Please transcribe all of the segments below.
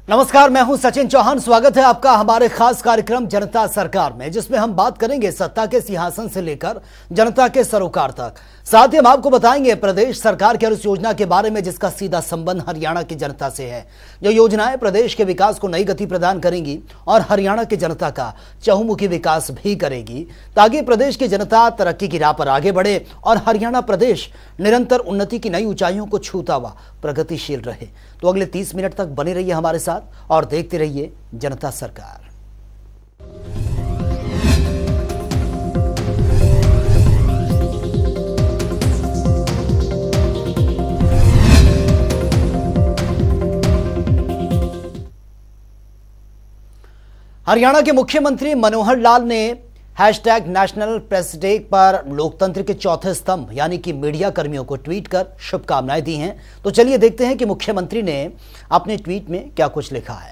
नमस्कार, मैं हूं सचिन चौहान। स्वागत है आपका हमारे खास कार्यक्रम जनता सरकार में, जिसमें हम बात करेंगे सत्ता के सिंहासन से लेकर जनता के सरोकार तक। साथ ही हम आपको बताएंगे प्रदेश सरकार की उस योजना के बारे में जिसका सीधा संबंध हरियाणा की जनता से है। जो योजनाएं प्रदेश के विकास को नई गति प्रदान करेंगी और हरियाणा की जनता का चहुमुखी विकास भी करेगी, ताकि प्रदेश की जनता तरक्की की राह पर आगे बढ़े और हरियाणा प्रदेश निरंतर उन्नति की नई ऊंचाइयों को छूता हुआ प्रगतिशील रहे। तो अगले 30 मिनट तक बने रहिए हमारे साथ और देखते रहिए जनता सरकार। हरियाणा के मुख्यमंत्री मनोहर लाल ने हैशटैग नेशनल प्रेस डे पर लोकतंत्र के चौथे स्तंभ यानी कि मीडिया कर्मियों को ट्वीट कर शुभकामनाएं दी हैं। तो चलिए देखते हैं कि मुख्यमंत्री ने अपने ट्वीट में क्या कुछ लिखा है।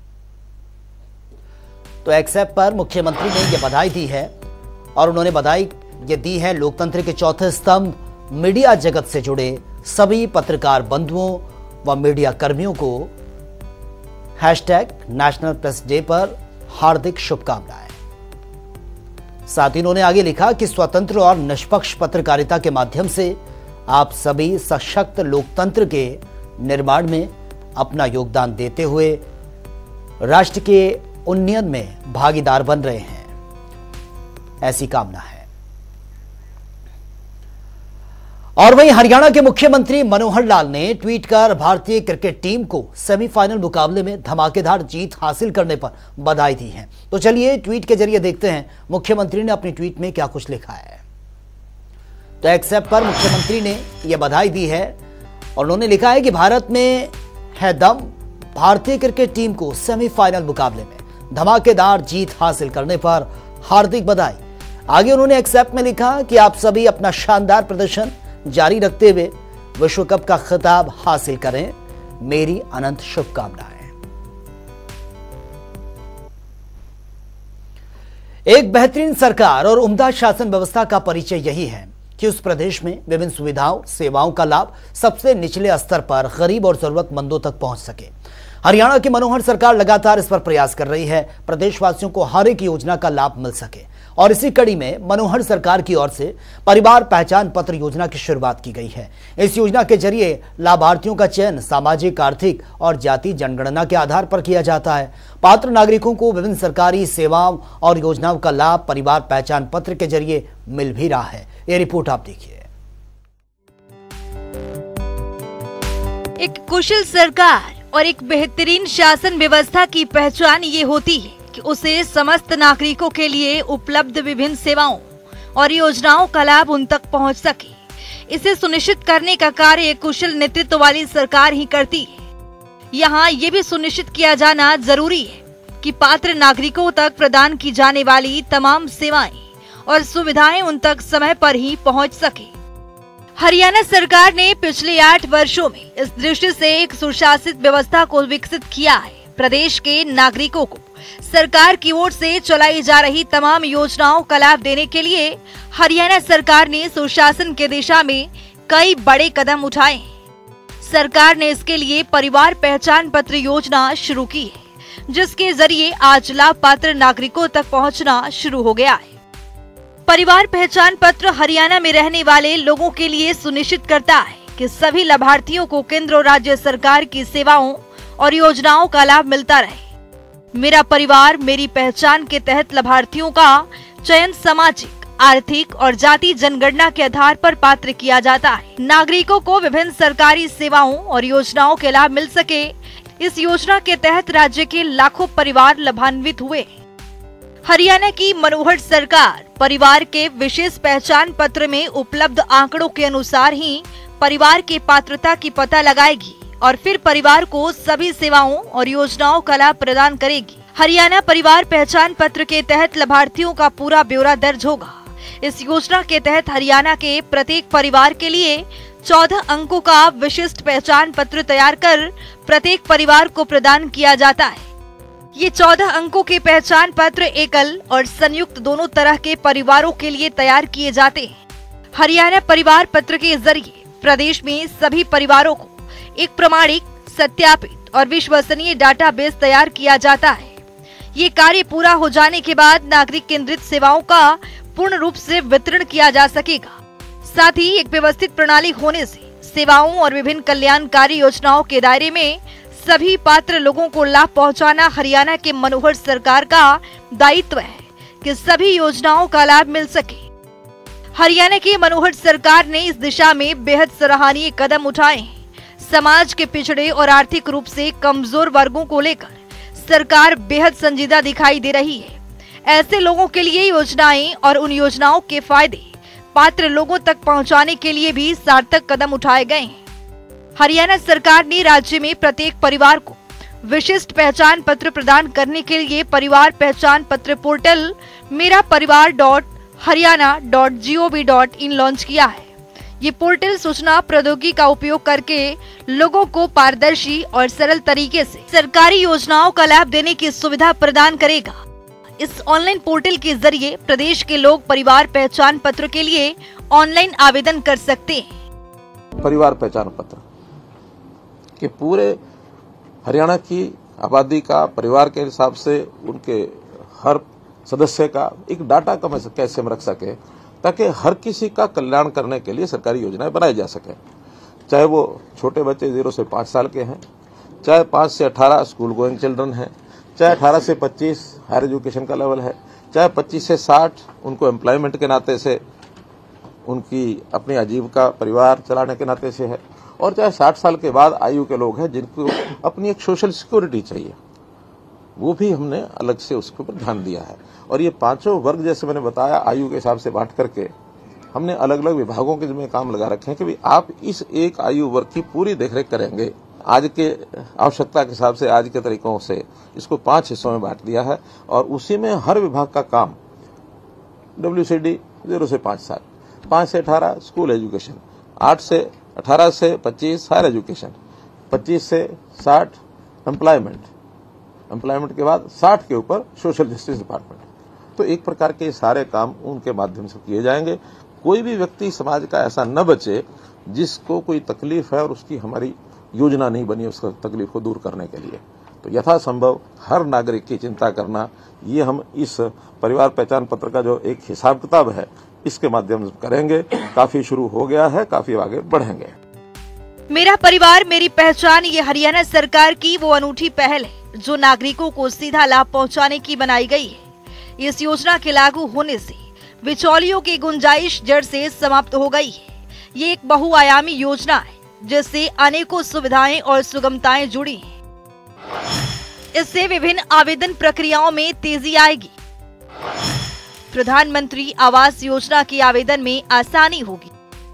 तो एक्स ऐप पर मुख्यमंत्री ने यह बधाई दी है और उन्होंने बधाई ये दी है लोकतंत्र के चौथे स्तंभ मीडिया जगत से जुड़े सभी पत्रकार बंधुओं व मीडिया कर्मियों को हैशटैग नेशनल प्रेस डे पर हार्दिक शुभकामनाएं। साथ ही उन्होंने आगे लिखा कि स्वतंत्र और निष्पक्ष पत्रकारिता के माध्यम से आप सभी सशक्त लोकतंत्र के निर्माण में अपना योगदान देते हुए राष्ट्र के उन्नयन में भागीदार बन रहे हैं, ऐसी कामना है। और वहीं हरियाणा के मुख्यमंत्री मनोहर लाल ने ट्वीट कर भारतीय क्रिकेट टीम को सेमीफाइनल मुकाबले में धमाकेदार जीत हासिल करने पर बधाई दी है। तो चलिए ट्वीट के जरिए देखते हैं मुख्यमंत्री ने अपनी ट्वीट में क्या कुछ लिखा है। तो एक्स ऐप पर मुख्यमंत्री ने यह बधाई दी है और उन्होंने लिखा है कि भारत में है दम, भारतीय क्रिकेट टीम को सेमीफाइनल मुकाबले में धमाकेदार जीत हासिल करने पर हार्दिक बधाई। आगे उन्होंने एक्स ऐप में लिखा कि आप सभी अपना शानदार प्रदर्शन जारी रखते हुए विश्व कप का खिताब हासिल करें, मेरी अनंत शुभकामनाएं। एक बेहतरीन सरकार और उम्दा शासन व्यवस्था का परिचय यही है कि उस प्रदेश में विभिन्न सुविधाओं सेवाओं का लाभ सबसे निचले स्तर पर गरीब और जरूरतमंदों तक पहुंच सके। हरियाणा की मनोहर सरकार लगातार इस पर प्रयास कर रही है, प्रदेशवासियों को हर एक योजना का लाभ मिल सके। और इसी कड़ी में मनोहर सरकार की ओर से परिवार पहचान पत्र योजना की शुरुआत की गई है। इस योजना के जरिए लाभार्थियों का चयन सामाजिक, आर्थिक और जाति जनगणना के आधार पर किया जाता है। पात्र नागरिकों को विभिन्न सरकारी सेवाओं और योजनाओं का लाभ परिवार पहचान पत्र के जरिए मिल भी रहा है। ये रिपोर्ट आप देखिए। एक कुशल सरकार और एक बेहतरीन शासन व्यवस्था की पहचान ये होती है कि उसे समस्त नागरिकों के लिए उपलब्ध विभिन्न सेवाओं और योजनाओं का लाभ उन तक पहुंच सके। इसे सुनिश्चित करने का कार्य कुशल नेतृत्व वाली सरकार ही करती है। यहाँ ये भी सुनिश्चित किया जाना जरूरी है कि पात्र नागरिकों तक प्रदान की जाने वाली तमाम सेवाएं और सुविधाएं उन तक समय पर ही पहुंच सके। हरियाणा सरकार ने पिछले 8 वर्षों में इस दृष्टि से एक सुशासित व्यवस्था को विकसित किया है। प्रदेश के नागरिकों को सरकार की ओर से चलाई जा रही तमाम योजनाओं का लाभ देने के लिए हरियाणा सरकार ने सुशासन के दिशा में कई बड़े कदम उठाए हैं। सरकार ने इसके लिए परिवार पहचान पत्र योजना शुरू की है, जिसके जरिए आज लाभ पात्र नागरिकों तक पहुंचना शुरू हो गया है। परिवार पहचान पत्र हरियाणा में रहने वाले लोगों के लिए सुनिश्चित करता है कि सभी लाभार्थियों को केंद्र और राज्य सरकार की सेवाओं और योजनाओं का लाभ मिलता रहे। मेरा परिवार मेरी पहचान के तहत लाभार्थियों का चयन सामाजिक, आर्थिक और जाति जनगणना के आधार पर पात्र किया जाता है। नागरिकों को विभिन्न सरकारी सेवाओं और योजनाओं के लाभ मिल सके, इस योजना के तहत राज्य के लाखों परिवार लाभान्वित हुए। हरियाणा की मनोहर सरकार परिवार के विशेष पहचान पत्र में उपलब्ध आंकड़ों के अनुसार ही परिवार की पात्रता की पता लगाएगी और फिर परिवार को सभी सेवाओं और योजनाओं का लाभ प्रदान करेगी। हरियाणा परिवार पहचान पत्र के तहत लाभार्थियों का पूरा ब्यौरा दर्ज होगा। इस योजना के तहत हरियाणा के प्रत्येक परिवार के लिए 14 अंकों का विशिष्ट पहचान पत्र तैयार कर प्रत्येक परिवार को प्रदान किया जाता है। ये 14 अंकों के पहचान पत्र एकल और संयुक्त दोनों तरह के परिवारों के लिए तैयार किए जाते हैं। हरियाणा परिवार पत्र के जरिए प्रदेश में सभी परिवारों को एक प्रमाणिक, सत्यापित और विश्वसनीय डाटाबेस तैयार किया जाता है। ये कार्य पूरा हो जाने के बाद नागरिक केंद्रित सेवाओं का पूर्ण रूप से वितरण किया जा सकेगा। साथ ही एक व्यवस्थित प्रणाली होने से सेवाओं और विभिन्न कल्याणकारी योजनाओं के दायरे में सभी पात्र लोगों को लाभ पहुंचाना हरियाणा के मनोहर सरकार का दायित्व है कि सभी योजनाओं का लाभ मिल सके। हरियाणा की मनोहर सरकार ने इस दिशा में बेहद सराहनीय कदम उठाए हैं। समाज के पिछड़े और आर्थिक रूप से कमजोर वर्गों को लेकर सरकार बेहद संजीदा दिखाई दे रही है। ऐसे लोगों के लिए योजनाएं और उन योजनाओं के फायदे पात्र लोगों तक पहुंचाने के लिए भी सार्थक कदम उठाए गए हैं। हरियाणा सरकार ने राज्य में प्रत्येक परिवार को विशिष्ट पहचान पत्र प्रदान करने के लिए परिवार पहचान पत्र पोर्टल मेरा परिवार.हरियाणा.gov.in लॉन्च किया है। ये पोर्टल सूचना प्रौद्योगिकी का उपयोग करके लोगों को पारदर्शी और सरल तरीके से सरकारी योजनाओं का लाभ देने की सुविधा प्रदान करेगा। इस ऑनलाइन पोर्टल के जरिए प्रदेश के लोग परिवार पहचान पत्र के लिए ऑनलाइन आवेदन कर सकते हैं। परिवार पहचान पत्र के पूरे हरियाणा की आबादी का परिवार के हिसाब से उनके हर सदस्य का एक डाटा कैसे हम रख सके ताकि हर किसी का कल्याण करने के लिए सरकारी योजनाएं बनाई जा सके। चाहे वो छोटे बच्चे 0 से 5 साल के हैं, चाहे 5 से 18 स्कूल गोइंग चिल्ड्रन हैं, चाहे 18 से 25 हायर एजुकेशन का लेवल है, चाहे 25 से 60 उनको एम्प्लॉयमेंट के नाते से उनकी अपनी आजीविका परिवार चलाने के नाते से है, और चाहे 60 साल के बाद आयु के लोग हैं जिनको अपनी एक सोशल सिक्योरिटी चाहिए, वो भी हमने अलग से उसके ऊपर ध्यान दिया है। और ये पांचों वर्ग जैसे मैंने बताया आयु के हिसाब से बांट करके हमने अलग अलग विभागों के जिम्मे काम लगा रखे हैं कि भाई आप इस एक आयु वर्ग की पूरी देखरेख करेंगे। आज के आवश्यकता के हिसाब से आज के तरीकों से इसको 5 हिस्सों में बांट दिया है और उसी में हर विभाग का काम WCD 0 से 5 साल, 5 से 18 स्कूल एजुकेशन, 18 से 25 हायर एजुकेशन, 25 से 60 एम्प्लॉयमेंट के बाद 60 के ऊपर सोशल जस्टिस डिपार्टमेंट। तो एक प्रकार के सारे काम उनके माध्यम से किए जाएंगे। कोई भी व्यक्ति समाज का ऐसा न बचे जिसको कोई तकलीफ है और उसकी हमारी योजना नहीं बनी उसका तकलीफ को दूर करने के लिए। तो यथासंभव हर नागरिक की चिंता करना, ये हम इस परिवार पहचान पत्र का जो एक हिसाब किताब है इसके माध्यम से करेंगे। काफी शुरू हो गया है, काफी आगे बढ़ेंगे। मेरा परिवार मेरी पहचान ये हरियाणा सरकार की वो अनूठी पहल है जो नागरिकों को सीधा लाभ पहुंचाने की बनाई गई है। इस योजना के लागू होने से बिचौलियों की गुंजाइश जड़ से समाप्त हो गई है। ये एक बहुआयामी योजना है जिससे अनेकों सुविधाएं और सुगमताएं जुड़ी हैं। इससे विभिन्न आवेदन प्रक्रियाओं में तेजी आएगी। प्रधानमंत्री आवास योजना के आवेदन में आसानी होगी।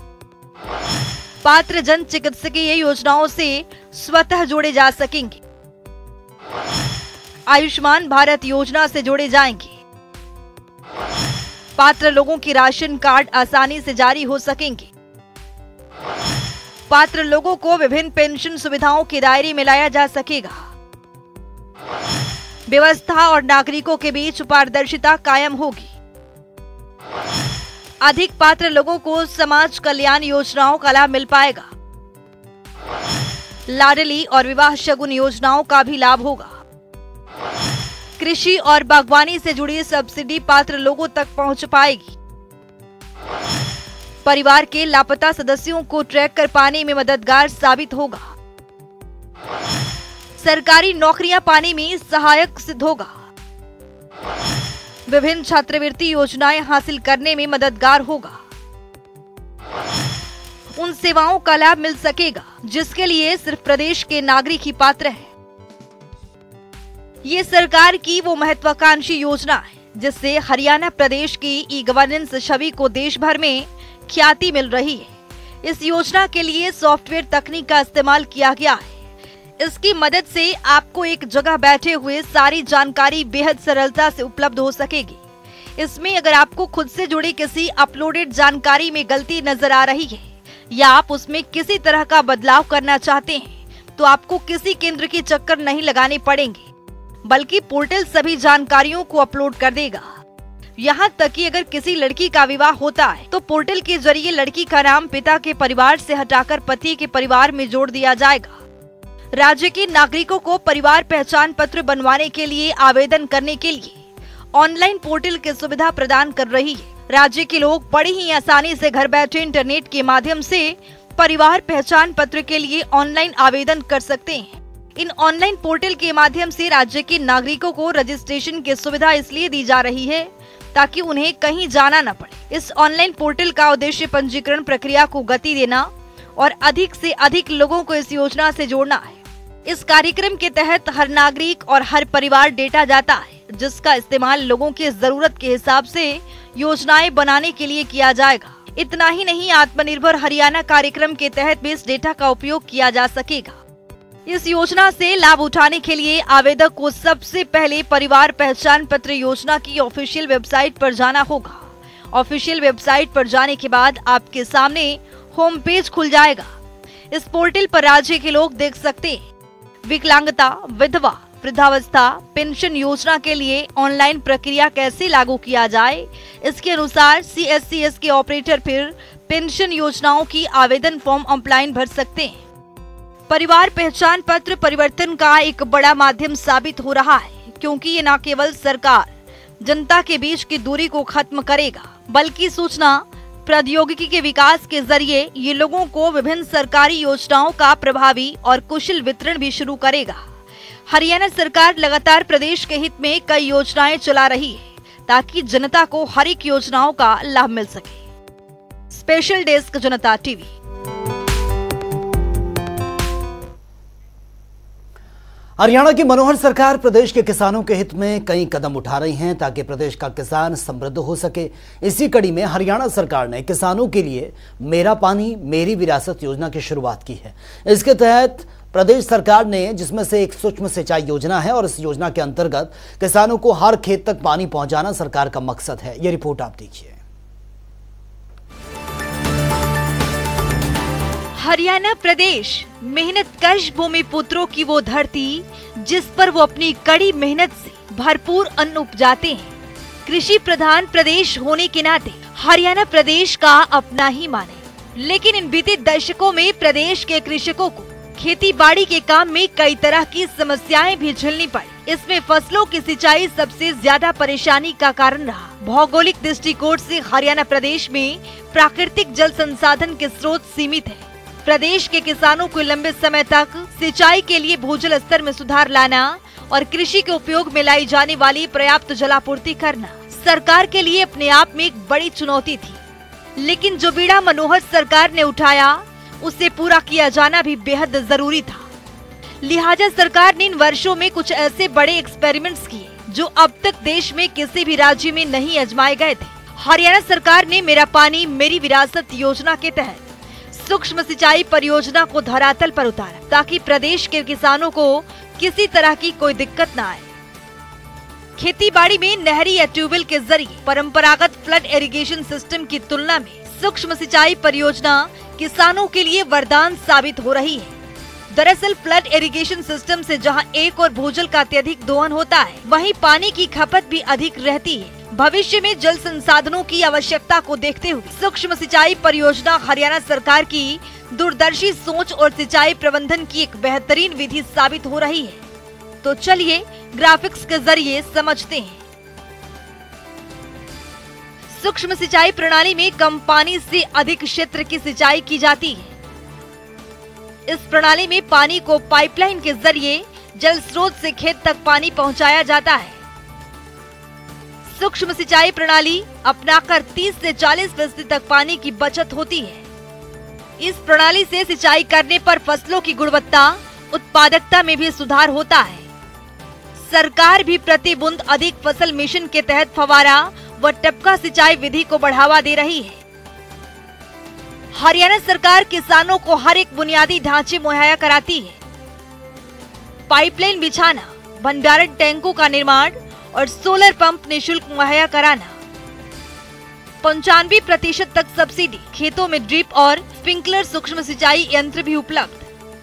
पात्र जन चिकित्सकीय योजनाओं से स्वतः जोड़े जा सकेंगे। आयुष्मान भारत योजना से जोड़े जाएंगे। पात्र लोगों की राशन कार्ड आसानी से जारी हो सकेंगे। पात्र लोगों को विभिन्न पेंशन सुविधाओं के दायरे में लाया जा सकेगा। व्यवस्था और नागरिकों के बीच पारदर्शिता कायम होगी। अधिक पात्र लोगों को समाज कल्याण योजनाओं का लाभ मिल पाएगा। लाडली और विवाह शगुन योजनाओं का भी लाभ होगा। कृषि और बागवानी से जुड़ी सब्सिडी पात्र लोगों तक पहुंच पाएगी। परिवार के लापता सदस्यों को ट्रैक कर पाने में मददगार साबित होगा। सरकारी नौकरियां पाने में सहायक सिद्ध होगा। विभिन्न छात्रवृत्ति योजनाएं हासिल करने में मददगार होगा। उन सेवाओं का लाभ मिल सकेगा जिसके लिए सिर्फ प्रदेश के नागरिक ही पात्र हैं। ये सरकार की वो महत्वाकांक्षी योजना है जिससे हरियाणा प्रदेश की ई गवर्नेंस छवि को देश भर में ख्याति मिल रही है। इस योजना के लिए सॉफ्टवेयर तकनीक का इस्तेमाल किया गया है। इसकी मदद से आपको एक जगह बैठे हुए सारी जानकारी बेहद सरलता से उपलब्ध हो सकेगी। इसमें अगर आपको खुद से जुड़ी किसी अपलोडेड जानकारी में गलती नजर आ रही है या आप उसमें किसी तरह का बदलाव करना चाहते हैं तो आपको किसी केंद्र के चक्कर नहीं लगाने पड़ेंगे, बल्कि पोर्टल सभी जानकारियों को अपलोड कर देगा। यहाँ तक कि अगर किसी लड़की का विवाह होता है तो पोर्टल के जरिए लड़की का नाम पिता के परिवार से हटाकर पति के परिवार में जोड़ दिया जाएगा। राज्य के नागरिकों को परिवार पहचान पत्र बनवाने के लिए आवेदन करने के लिए ऑनलाइन पोर्टल की सुविधा प्रदान कर रही है। राज्य के लोग बड़ी ही आसानी से घर बैठे इंटरनेट के माध्यम से परिवार पहचान पत्र के लिए ऑनलाइन आवेदन कर सकते हैं। इन ऑनलाइन पोर्टल के माध्यम से राज्य के नागरिकों को रजिस्ट्रेशन की सुविधा इसलिए दी जा रही है ताकि उन्हें कहीं जाना न पड़े। इस ऑनलाइन पोर्टल का उद्देश्य पंजीकरण प्रक्रिया को गति देना और अधिक से अधिक लोगों को इस योजना से जोड़ना है। इस कार्यक्रम के तहत हर नागरिक और हर परिवार डेटा जाता है, जिसका इस्तेमाल लोगों की जरूरत के हिसाब से योजनाएं बनाने के लिए किया जाएगा। इतना ही नहीं, आत्मनिर्भर हरियाणा कार्यक्रम के तहत भी इस डेटा का उपयोग किया जा सकेगा। इस योजना से लाभ उठाने के लिए आवेदक को सबसे पहले परिवार पहचान पत्र योजना की ऑफिशियल वेबसाइट पर जाना होगा। ऑफिशियल वेबसाइट पर जाने के बाद आपके सामने होम पेज खुल जाएगा। इस पोर्टल पर राज्य के लोग देख सकते हैं विकलांगता, विधवा, वृद्धावस्था पेंशन योजना के लिए ऑनलाइन प्रक्रिया कैसे लागू किया जाए। इसके अनुसार CSCS के ऑपरेटर फिर पेंशन योजनाओं की आवेदन फॉर्म ऑनलाइन भर सकते हैं। परिवार पहचान पत्र परिवर्तन का एक बड़ा माध्यम साबित हो रहा है, क्योंकि ये न केवल सरकार जनता के बीच की दूरी को खत्म करेगा, बल्कि सूचना प्रौद्योगिकी के विकास के जरिए ये लोगों को विभिन्न सरकारी योजनाओं का प्रभावी और कुशल वितरण भी शुरू करेगा। हरियाणा सरकार लगातार प्रदेश के हित में कई योजनाएं चला रही है ताकि जनता को हर एक योजनाओं का लाभ मिल सके। Special desk Janta TV. Haryana की मनोहर सरकार प्रदेश के किसानों के हित में कई कदम उठा रही हैं ताकि प्रदेश का किसान समृद्ध हो सके। इसी कड़ी में हरियाणा सरकार ने किसानों के लिए मेरा पानी मेरी विरासत योजना की शुरुआत की है। इसके तहत प्रदेश सरकार ने, जिसमें से एक सूक्ष्म सिंचाई योजना है, और इस योजना के अंतर्गत किसानों को हर खेत तक पानी पहुंचाना सरकार का मकसद है। ये रिपोर्ट आप देखिए। हरियाणा प्रदेश मेहनतकश भूमि पुत्रों की वो धरती जिस पर वो अपनी कड़ी मेहनत से भरपूर अन्न उपजाते हैं। कृषि प्रधान प्रदेश होने के नाते हरियाणा प्रदेश का अपना ही माने, लेकिन इन बीते दशकों में प्रदेश के कृषकों को खेती बाड़ी के काम में कई तरह की समस्याएं भी झेलनी पड़ी। इसमें फसलों की सिंचाई सबसे ज्यादा परेशानी का कारण रहा। भौगोलिक दृष्टिकोण से हरियाणा प्रदेश में प्राकृतिक जल संसाधन के स्रोत सीमित है। प्रदेश के किसानों को लंबे समय तक सिंचाई के लिए भूजल स्तर में सुधार लाना और कृषि के उपयोग में लाई जाने वाली पर्याप्त जलापूर्ति करना सरकार के लिए अपने आप में एक बड़ी चुनौती थी। लेकिन जो बीड़ा मनोहर सरकार ने उठाया उसे पूरा किया जाना भी बेहद जरूरी था। लिहाजा सरकार ने इन वर्षों में कुछ ऐसे बड़े एक्सपेरिमेंट्स किए जो अब तक देश में किसी भी राज्य में नहीं आजमाए गए थे। हरियाणा सरकार ने मेरा पानी मेरी विरासत योजना के तहत सूक्ष्म सिंचाई परियोजना को धरातल पर उतारा ताकि प्रदेश के किसानों को किसी तरह की कोई दिक्कत न आए। खेती बाड़ी में नहरी या ट्यूबवेल के जरिए परंपरागत फ्लड इरिगेशन सिस्टम की तुलना में सूक्ष्म सिंचाई परियोजना किसानों के लिए वरदान साबित हो रही है। दरअसल फ्लड इरिगेशन सिस्टम से जहां एक और भूजल का अत्यधिक दोहन होता है, वहीं पानी की खपत भी अधिक रहती है। भविष्य में जल संसाधनों की आवश्यकता को देखते हुए सूक्ष्म सिंचाई परियोजना हरियाणा सरकार की दूरदर्शी सोच और सिंचाई प्रबंधन की एक बेहतरीन विधि साबित हो रही है। तो चलिए ग्राफिक्स के जरिए समझते हैं। सूक्ष्म सिंचाई प्रणाली में कम पानी से अधिक क्षेत्र की सिंचाई की जाती है। इस प्रणाली में पानी को पाइपलाइन के जरिए जल स्रोत से खेत तक पानी पहुंचाया जाता है। सूक्ष्म सिंचाई प्रणाली अपनाकर 30 से 40% तक पानी की बचत होती है। इस प्रणाली से सिंचाई करने पर फसलों की गुणवत्ता, उत्पादकता में भी सुधार होता है। सरकार भी प्रति बूंद अधिक फसल मिशन के तहत फवारा व टपका सिंचाई विधि को बढ़ावा दे रही है। हरियाणा सरकार किसानों को हर एक बुनियादी ढांचे मुहैया कराती है। पाइपलाइन बिछाना, भंडारण टैंकों का निर्माण और सोलर पंप निःशुल्क मुहैया कराना। 95% तक सब्सिडी, खेतों में ड्रिप और स्प्रिंकलर सूक्ष्म सिंचाई यंत्र भी उपलब्ध।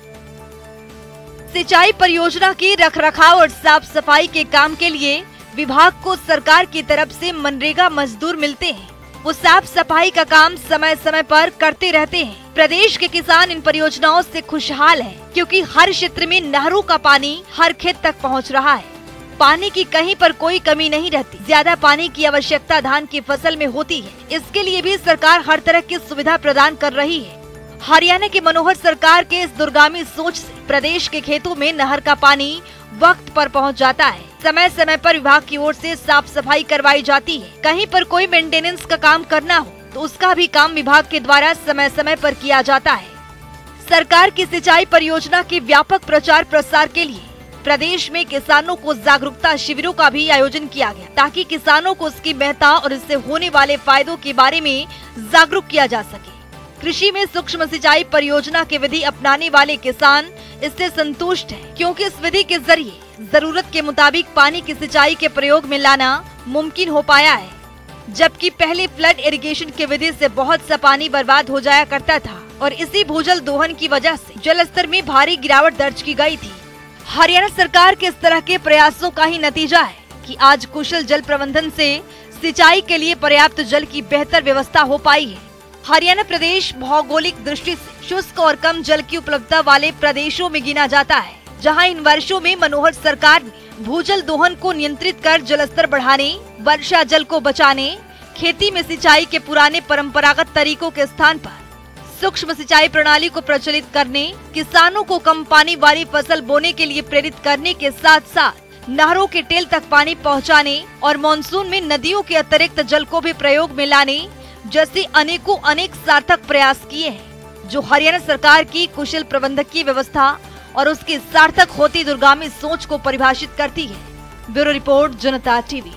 सिंचाई परियोजना की रखरखाव और साफ सफाई के काम के लिए विभाग को सरकार की तरफ से मनरेगा मजदूर मिलते हैं। वो साफ सफाई का काम समय समय पर करते रहते हैं। प्रदेश के किसान इन परियोजनाओं से खुशहाल हैं, क्योंकि हर क्षेत्र में नहरों का पानी हर खेत तक पहुंच रहा है। पानी की कहीं पर कोई कमी नहीं रहती। ज्यादा पानी की आवश्यकता धान की फसल में होती है, इसके लिए भी सरकार हर तरह की सुविधा प्रदान कर रही है। हरियाणा की मनोहर सरकार के इस दूरगामी सोच से प्रदेश के खेतों में नहर का पानी वक्त पर पहुंच जाता है। समय समय पर विभाग की ओर से साफ सफाई करवाई जाती है। कहीं पर कोई मेंटेनेंस का काम करना हो तो उसका भी काम विभाग के द्वारा समय समय पर किया जाता है। सरकार की सिंचाई परियोजना के व्यापक प्रचार प्रसार के लिए प्रदेश में किसानों को जागरूकता शिविरों का भी आयोजन किया गया, ताकि किसानों को उसकी महत्ता और इससे होने वाले फायदों के बारे में जागरूक किया जा सके। कृषि में सूक्ष्म सिंचाई परियोजना की विधि अपनाने वाले किसान इससे संतुष्ट हैं, क्योंकि इस विधि के जरिए जरूरत के मुताबिक पानी की सिंचाई के प्रयोग में लाना मुमकिन हो पाया है। जबकि पहले फ्लड इरिगेशन की विधि से बहुत सा पानी बर्बाद हो जाया करता था और इसी भूजल दोहन की वजह से जल स्तर में भारी गिरावट दर्ज की गई थी। हरियाणा सरकार के इस तरह के प्रयासों का ही नतीजा है कि आज कुशल जल प्रबंधन से सिंचाई के लिए पर्याप्त जल की बेहतर व्यवस्था हो पाई है। हरियाणा प्रदेश भौगोलिक दृष्टि से शुष्क और कम जल की उपलब्धता वाले प्रदेशों में गिना जाता है, जहां इन वर्षों में मनोहर सरकार ने भूजल दोहन को नियंत्रित कर जलस्तर बढ़ाने, वर्षा जल को बचाने, खेती में सिंचाई के पुराने परंपरागत तरीकों के स्थान पर सूक्ष्म सिंचाई प्रणाली को प्रचलित करने, किसानों को कम पानी वाली फसल बोने के लिए प्रेरित करने के साथ साथ नहरों के टेल तक पानी पहुंचाने और मानसून में नदियों के अतिरिक्त जल को भी प्रयोग में लाने जैसे अनेक सार्थक प्रयास किए हैं, जो हरियाणा सरकार की कुशल प्रबंधकीय व्यवस्था और उसकी सार्थक होती दूरगामी सोच को परिभाषित करती है। Bureau report, Janta TV.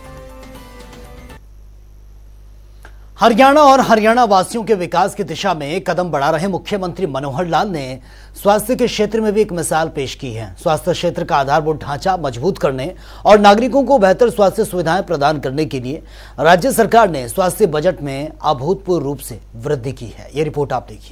Haryana और हरियाणा वासियों के विकास की दिशा में कदम बढ़ा रहे मुख्यमंत्री मनोहर लाल ने स्वास्थ्य के क्षेत्र में भी एक मिसाल पेश की है। स्वास्थ्य क्षेत्र का आधारभूत ढांचा मजबूत करने और नागरिकों को बेहतर स्वास्थ्य सुविधाएं प्रदान करने के लिए राज्य सरकार ने स्वास्थ्य बजट में अभूतपूर्व रूप से वृद्धि की है। ये रिपोर्ट आप देखिए।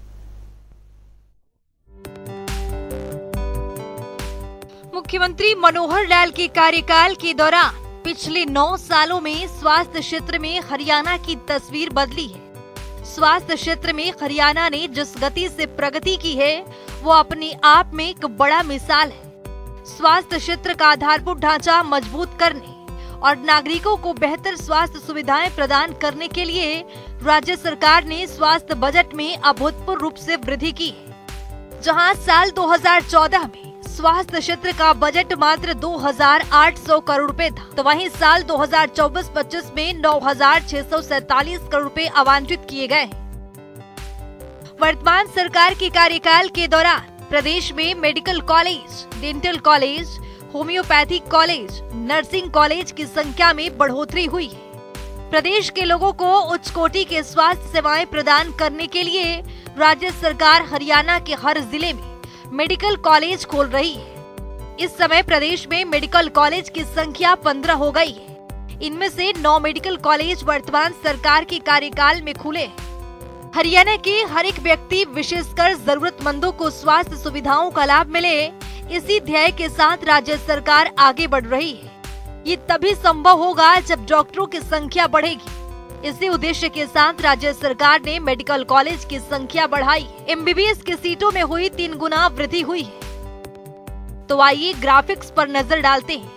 मुख्यमंत्री मनोहर लाल के कार्यकाल के दौरान पिछले 9 सालों में स्वास्थ्य क्षेत्र में हरियाणा की तस्वीर बदली है। स्वास्थ्य क्षेत्र में हरियाणा ने जिस गति से प्रगति की है वो अपने आप में एक बड़ा मिसाल है। स्वास्थ्य क्षेत्र का आधारभूत ढांचा मजबूत करने और नागरिकों को बेहतर स्वास्थ्य सुविधाएं प्रदान करने के लिए राज्य सरकार ने स्वास्थ्य बजट में अभूतपूर्व रूप से वृद्धि की है। जहां साल 2014 में स्वास्थ्य क्षेत्र का बजट मात्र 2,800 करोड़ रुपए था, तो वहीं साल 2024-25 में 9,647 करोड़ रुपए आवंटित किए गए। वर्तमान सरकार के कार्यकाल के दौरान प्रदेश में medical college, dental college, homeopathic college, nursing college की संख्या में बढ़ोतरी हुई है। प्रदेश के लोगों को उच्च कोटि के स्वास्थ्य सेवाएं प्रदान करने के लिए राज्य सरकार हरियाणा के हर जिले में मेडिकल कॉलेज खोल रही है। इस समय प्रदेश में मेडिकल कॉलेज की संख्या 15 हो गई है। इनमें से 9 मेडिकल कॉलेज वर्तमान सरकार के कार्यकाल में खुले। हरियाणा के हर एक व्यक्ति, विशेषकर जरूरतमंदों को स्वास्थ्य सुविधाओं का लाभ मिले, इसी ध्येय के साथ राज्य सरकार आगे बढ़ रही है। ये तभी संभव होगा जब डॉक्टरों की संख्या बढ़ेगी। इसी उद्देश्य के साथ राज्य सरकार ने मेडिकल कॉलेज की संख्या बढ़ाई। एमबीबीएस की सीटों में हुई 3 गुना वृद्धि हुई है। तो आइए ग्राफिक्स पर नजर डालते हैं।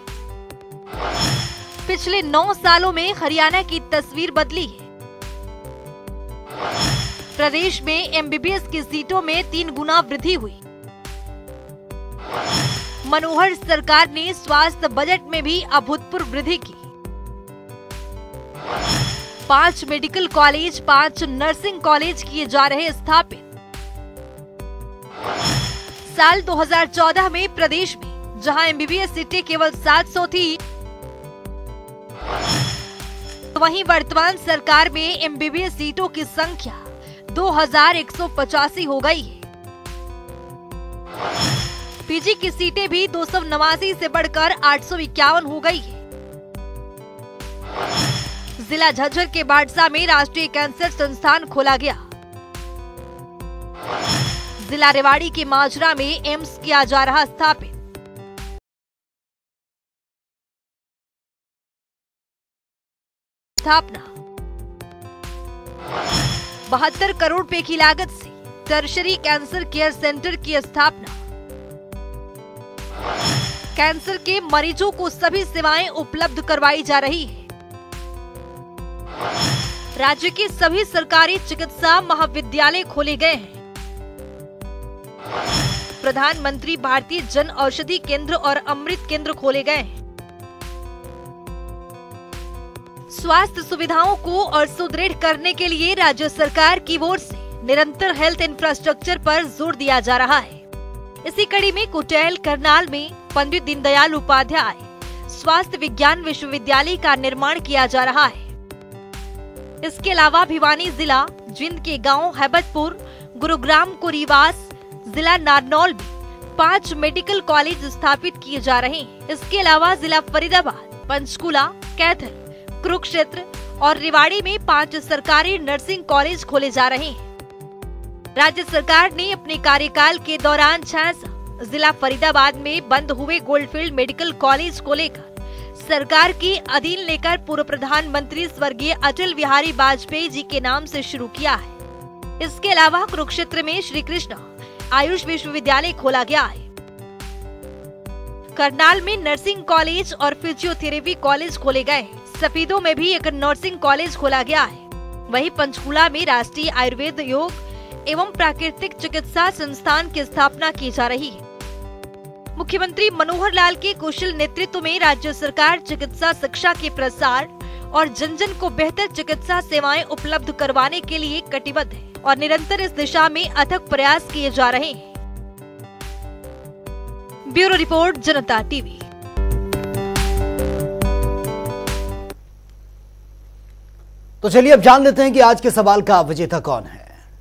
पिछले 9 सालों में हरियाणा की तस्वीर बदली है। प्रदेश में एमबीबीएस की सीटों में 3 गुना वृद्धि हुई। मनोहर सरकार ने स्वास्थ्य बजट में भी अभूतपूर्व वृद्धि की। 5 मेडिकल कॉलेज, 5 नर्सिंग कॉलेज किए जा रहे स्थापित। साल 2014 में प्रदेश में जहां एमबीबीएस सीटें केवल 700 थी, वहीं वर्तमान सरकार में एमबीबीएस सीटों की संख्या 2,185 हो गई है। पीजी की सीटें भी 289 से बढ़कर 851 हो गई है। जिला झज्जर के बाड़सा में राष्ट्रीय कैंसर संस्थान खोला गया। जिला रेवाड़ी के माजरा में एम्स किया जा रहा स्थापित। स्थापना 72 करोड़ रुपए की लागत से टर्शरी कैंसर केयर सेंटर की स्थापना। कैंसर के मरीजों को सभी सेवाएं उपलब्ध करवाई जा रही है। राज्य के सभी सरकारी चिकित्सा महाविद्यालय खोले गए हैं। प्रधानमंत्री भारतीय जन औषधि केंद्र और अमृत केंद्र खोले गए हैं। स्वास्थ्य सुविधाओं को और सुदृढ़ करने के लिए राज्य सरकार की ओर से निरंतर हेल्थ इंफ्रास्ट्रक्चर पर जोर दिया जा रहा है। इसी कड़ी में कुटेल करनाल में पंडित दीनदयाल उपाध्याय स्वास्थ्य विज्ञान विश्वविद्यालय का निर्माण किया जा रहा है। इसके अलावा भिवानी जिला जिंद के गांव हैबतपुर, गुरुग्राम को रीवास, जिला नारनौल में 5 मेडिकल कॉलेज स्थापित किए जा रहे हैं। इसके अलावा जिला फरीदाबाद, पंचकुला, कैथल, कुरुक्षेत्र और रेवाड़ी में 5 सरकारी नर्सिंग कॉलेज खोले जा रहे हैं। राज्य सरकार ने अपने कार्यकाल के दौरान 66 जिला फरीदाबाद में बंद हुए गोल्डफील्ड मेडिकल कॉलेज को लेकर सरकार की अधीन लेकर पूर्व प्रधानमंत्री स्वर्गीय अटल बिहारी वाजपेयी जी के नाम से शुरू किया है। इसके अलावा कुरुक्षेत्र में श्री कृष्ण आयुष विश्वविद्यालय खोला गया है। करनाल में नर्सिंग कॉलेज और फिजियोथेरेपी कॉलेज खोले गए। सफीदों में भी एक नर्सिंग कॉलेज खोला गया है। वहीं पंचकुला में राष्ट्रीय आयुर्वेद योग एवं प्राकृतिक चिकित्सा संस्थान की स्थापना की जा रही है। मुख्यमंत्री मनोहर लाल के कुशल नेतृत्व में राज्य सरकार चिकित्सा शिक्षा के प्रसार और जन जन को बेहतर चिकित्सा सेवाएं उपलब्ध करवाने के लिए कटिबद्ध है और निरंतर इस दिशा में अथक प्रयास किए जा रहे हैं। Bureau report, Janta TV. तो चलिए अब जान लेते हैं कि आज के सवाल का विजेता कौन है।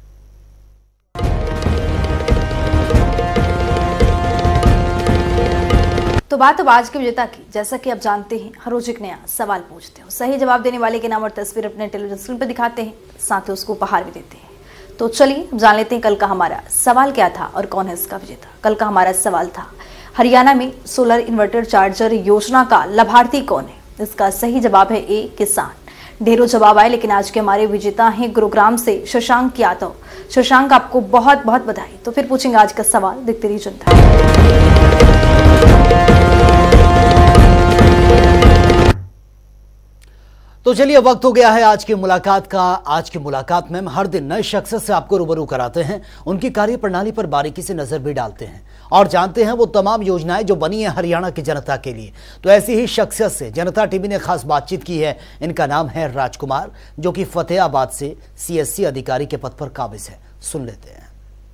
तो बात अब आज के विजेता की। जैसा कि आप जानते हैं, हर रोज एक नया सवाल पूछते हो। सही जवाब देने वाले के नाम और तस्वीर अपने टेलीविजन स्क्रीन पर दिखाते हैं, साथ ही उसको उपहार भी देते हैं। तो चलिए जान लेते हैं कल का हमारा सवाल क्या था और कौन है इसका विजेता। कल का हमारा सवाल था, हरियाणा में सोलर इन्वर्टर चार्जर योजना का लाभार्थी कौन है। इसका सही जवाब है ए, किसान। ढेरों जवाब आए, लेकिन आज के हमारे विजेता हैं गुरुग्राम से शशांक यादव। शशांक, आपको बहुत बहुत बधाई। तो फिर पूछेंगे आज का सवाल, देखते रहिए जनता। तो चलिए वक्त हो गया है आज की मुलाकात का। आज की मुलाकात में हम हर दिन नए शख्स से आपको रूबरू कराते हैं, उनकी कार्यप्रणाली पर बारीकी से नजर भी डालते हैं और जानते हैं वो तमाम योजनाएं जो बनी है हरियाणा की जनता के लिए। तो ऐसी ही शख्सियत से जनता टीवी ने खास बातचीत की है। इनका नाम है राजकुमार, जो कि फतेहाबाद से CSC अधिकारी के पद पर काबिज है। सुन लेते हैं।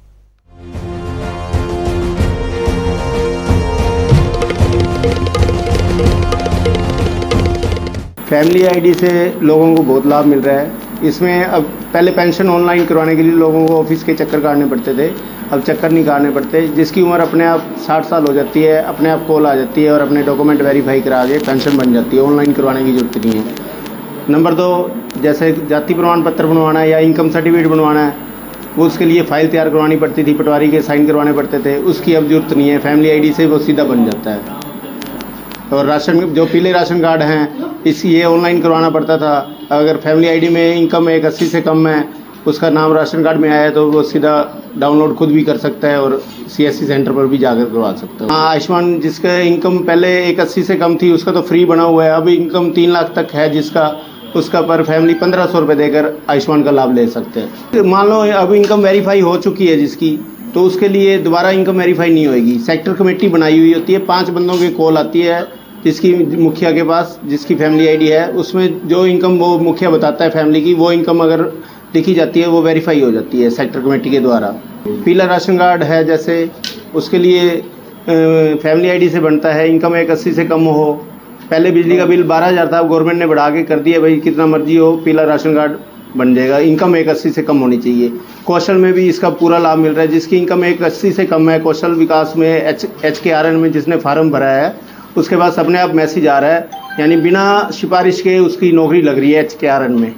फैमिली आईडी से लोगों को बहुत लाभ मिल रहा है। इसमें अब पहले पेंशन ऑनलाइन करवाने के लिए लोगों को ऑफिस के चक्कर काटने पड़ते थे, अब चक्कर नहीं काटने पड़ते। जिसकी उम्र अपने आप 60 साल हो जाती है, अपने आप कॉल आ जाती है और अपने डॉक्यूमेंट वेरीफाई करा के पेंशन बन जाती है। ऑनलाइन करवाने की जरूरत नहीं है। नंबर 2, जैसे जाति प्रमाण पत्र बनवाना है या इनकम सर्टिफिकेट बनवाना है, वो उसके लिए फाइल तैयार करवानी पड़ती थी, पटवारी के साइन करवाने पड़ते थे। उसकी अब जरूरत नहीं है, फैमिली आईडी से वो सीधा बन जाता है। और राशन, जो पीले राशन कार्ड हैं, ये ऑनलाइन करवाना पड़ता था। अगर फैमिली आईडी में इनकम 80 से कम है, उसका नाम राशन कार्ड में आया है, तो वो सीधा डाउनलोड खुद भी कर सकता है और CSC सेंटर पर भी जाकर करवा सकता है। आयुष्मान, जिसका इनकम पहले 80 से कम थी, उसका तो फ्री बना हुआ है। अब इनकम 3 लाख तक है जिसका, उसका पर फैमिली 1500 रुपये देकर आयुष्मान का लाभ ले सकते हैं। मान लो अब इनकम वेरीफाई हो चुकी है जिसकी, तो उसके लिए दोबारा इनकम वेरीफाई नहीं होगी। सेक्टर कमेटी बनाई हुई होती है, 5 बंदों की कॉल आती है जिसकी मुखिया के पास, जिसकी फैमिली आईडी है, उसमें जो इनकम वो मुखिया बताता है फैमिली की, वो इनकम अगर लिखी जाती है वो वेरीफाई हो जाती है सेक्टर कमेटी के द्वारा। पीला राशन कार्ड है जैसे, उसके लिए फैमिली आईडी से बनता है। इनकम 80 से कम हो। पहले बिजली का बिल 12,000 था, गवर्नमेंट ने बढ़ा के कर दिया, भाई कितना मर्जी हो, पीला राशन कार्ड बन जाएगा। इनकम 80 से कम होनी चाहिए। कौशल में भी इसका पूरा लाभ मिल रहा है। जिसकी इनकम 80 से कम है, कौशल विकास में HKRN में जिसने फार्म भरा है, उसके पास अपने आप मैसेज आ रहा है, यानी बिना सिफारिश के उसकी नौकरी लग रही है HKRN में।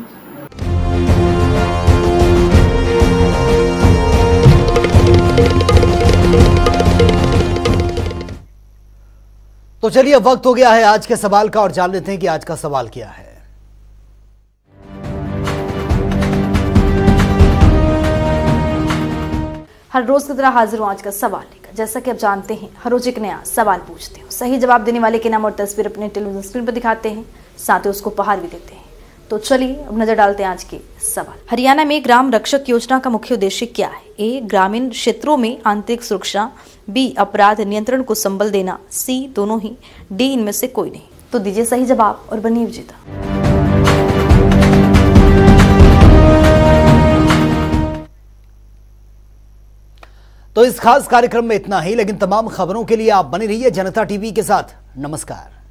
तो चलिए वक्त हो गया है आज के सवाल का और जान लेते हैं कि आज का सवाल क्या है। हर रोज की तरह हाजिर हूँ आज का सवाल लेकर। जैसा कि आप जानते हैं, हर रोज एक नया सवाल पूछते हो, सही जवाब देने वाले के नाम और तस्वीर अपने टेलीविजन स्क्रीन पर दिखाते हैं, साथ ही उसको उपहार भी देते हैं। तो चलिए अब नजर डालते हैं आज के सवाल। हरियाणा में ग्राम रक्षक योजना का मुख्य उद्देश्य क्या है? ए, ग्रामीण क्षेत्रों में आंतरिक सुरक्षा, बी, अपराध नियंत्रण को संबल देना, सी, दोनों ही, डी, इनमें से कोई नहीं। तो दीजिए सही जवाब और बनिए विजेता। तो इस खास कार्यक्रम में इतना ही, लेकिन तमाम खबरों के लिए आप बने रहिए जनता टीवी के साथ। नमस्कार।